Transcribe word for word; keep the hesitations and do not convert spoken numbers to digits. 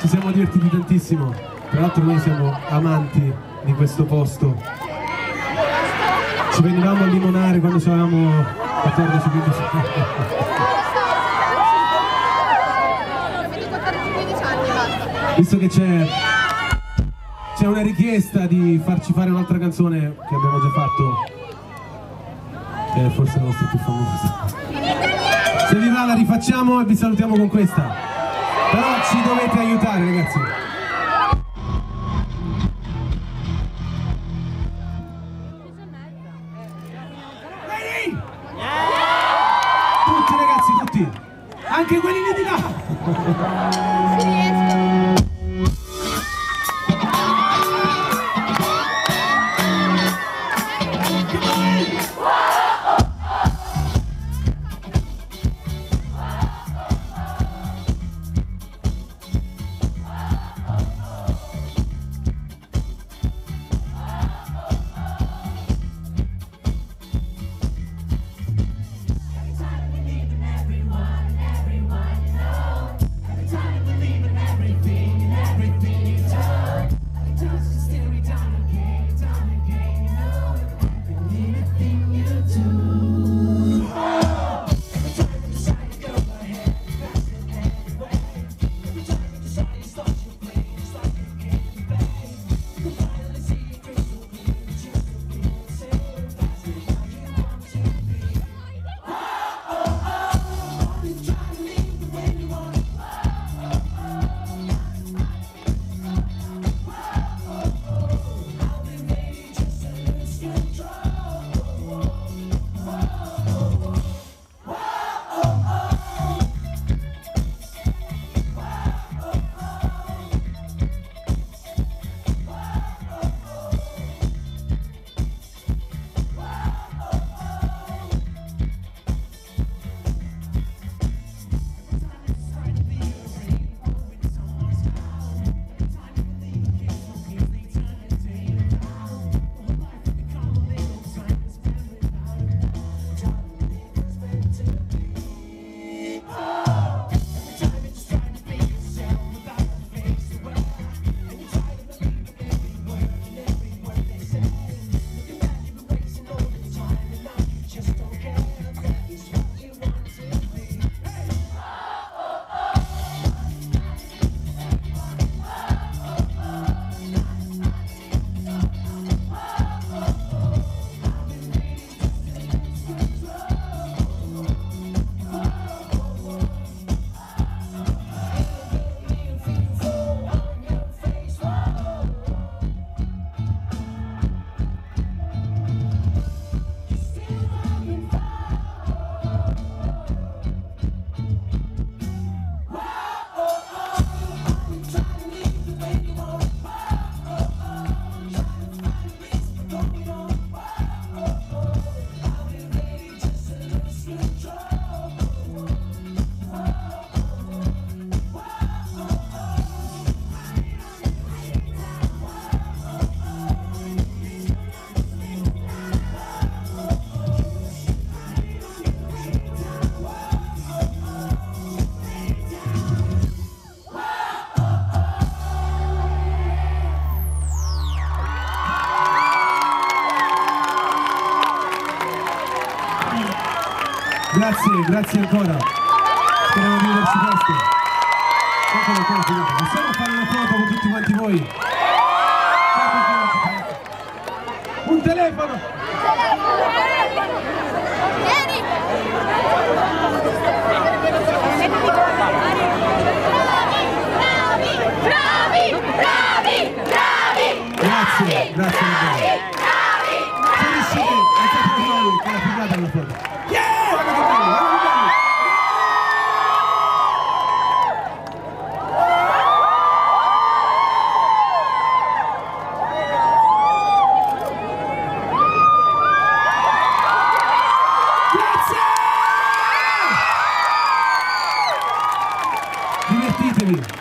Ci siamo divertiti tantissimo, tra l'altro noi siamo amanti di questo posto. Ci venivamo a limonare quando avevamo quattordici quindici anni. Visto che c'è c'è una richiesta di farci fare un'altra canzone che abbiamo già fatto, che è forse la nostra più famosa. Se vi va la rifacciamo e vi salutiamo con questa. Però ci dovete aiutare, ragazzi. Tutti ragazzi, tutti. Anche quelli lì di là. Grazie, grazie ancora. Speriamo di vederci presto. Possiamo fare una foto con tutti quanti voi? Un telefono! Vieni! Bravi, bravi, bravi, bravi! Grazie, grazie a voi. Se riuscite, alzate le mani, che la figata alla foto. Divertitevi!